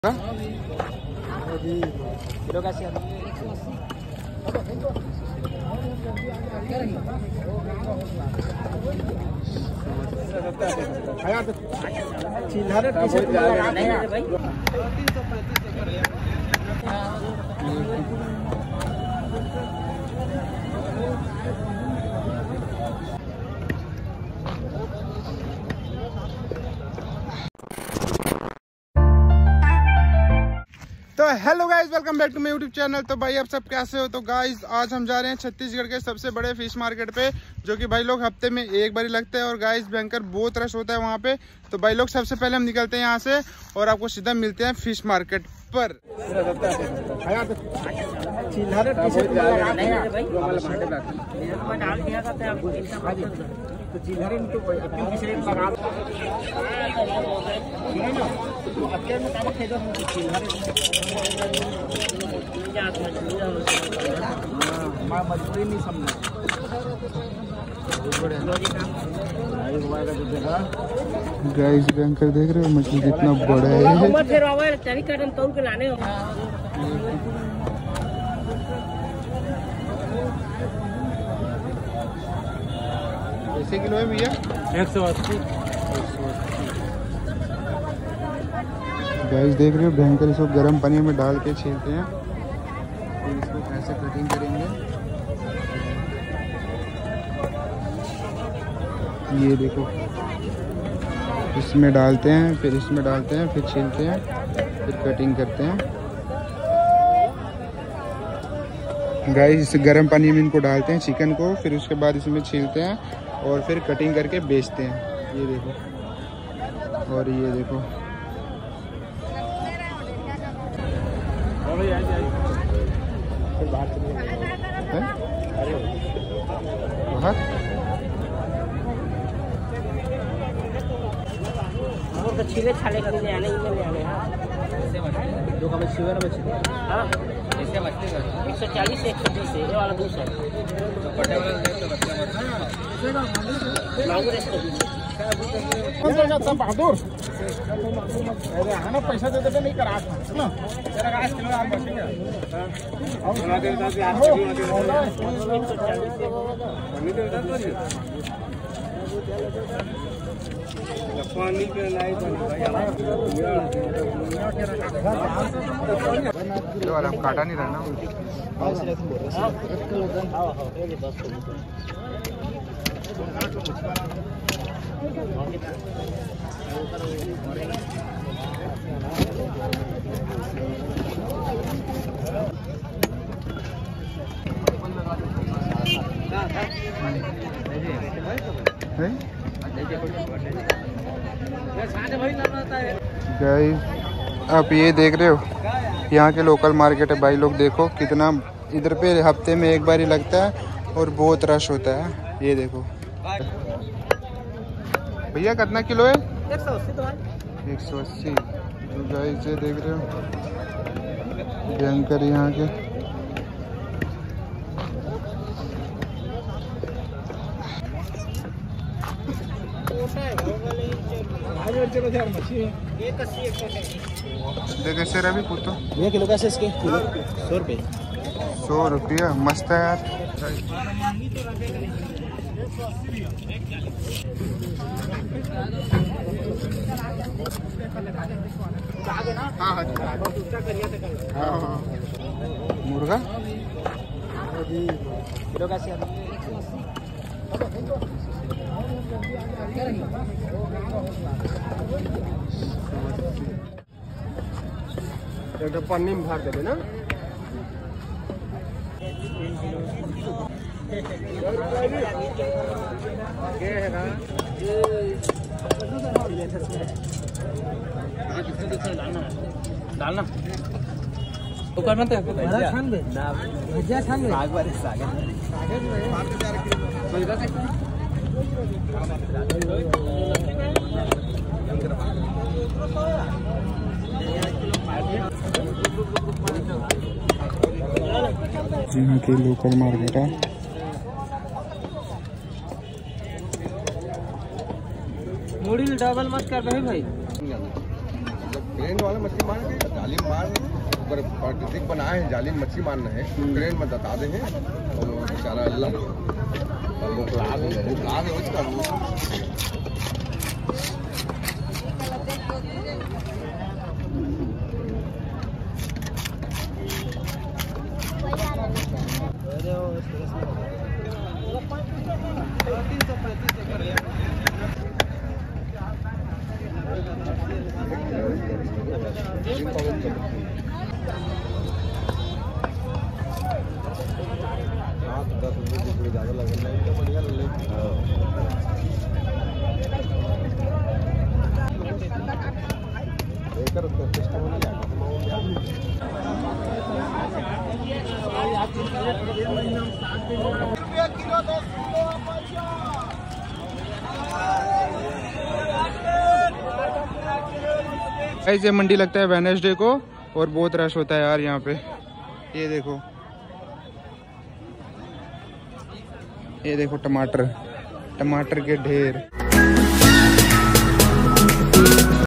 Kilo कैसे तो hello guys, welcome back to my YouTube channel. तो भाई आप सब कैसे हो? तो गाइस आज हम जा रहे हैं छत्तीसगढ़ के सबसे बड़े फिश मार्केट पे, जो कि भाई लोग हफ्ते में एक बार ही लगता है और गाइस भयंकर बहुत रश होता है वहाँ पे। तो भाई लोग सबसे पहले हम निकलते हैं यहाँ से और आपको सीधा मिलते हैं फिश मार्केट पर। मजबूरी नहीं समझना। गाइस भयंकर देख रहे हो मछली कितना बड़ा है। कैसे किलो है भैया? 180। गाइस देख रहे हो भयंकर इसको गर्म पानी में डाल के छीलते हैं, फिर इसको कैसे कटिंग करेंगे ये देखो। इसमें डालते हैं, फिर इसमें डालते हैं, फिर छीलते हैं, फिर कटिंग करते हैं। गाइस इस गर्म पानी में इनको डालते हैं चिकन को, फिर उसके बाद इसमें छीलते हैं और फिर कटिंग करके बेचते हैं। ये देखो, और ये देखो तो छीले छाले कर ले आने ले आने। दो का मछली वाला मछली। हां ऐसे मछली का 140 से 120 है, ये वाला 200 है। बड़े वाला रेट तो बच्चा मत मांगो रेट कौन सा सब बहादुर। अरे हां ना पैसा दे दे नहीं करा ना तेरा 8 किलो यार बचेगा। और बना दे 8 किलो 140 से बनी दे पानी के लाई बनी भाई। और हम काटा नहीं रहना। गाइस आप ये देख रहे हो यहाँ के लोकल मार्केट है भाई लोग। देखो कितना इधर पे हफ्ते में एक बार ही लगता है और बहुत रश होता है। ये देखो भैया कितना किलो है? 180। तो गाइस ये देख रहे हो भयंकर यहाँ के। देखो सर अभी पूछो ये किलो कैसे इसके? किलो 100 रुपये। 100 रुपया मस्त है यार। मुर्गा किलो कैसे? एक पन्नी में भर देते ना। डालना दुकान में भजिया छान यहाँ की लोकल मार्केट है। मुड़ी डबल मत कर भाई। वाला मछली मार के ऊपर प्राकृतिक बनाए हैं, जाली में मछली मारना है, क्रेन में बता दे हैं और बेचारा अल्लाह बुखला दे उसका। ज़्यादा लगेगा तो बढ़िया ले लेकर सिस्टम ऐसे मंडी लगता है वेडनेसडे को और बहुत रश होता है यार यहाँ पे। ये देखो टमाटर के ढेर।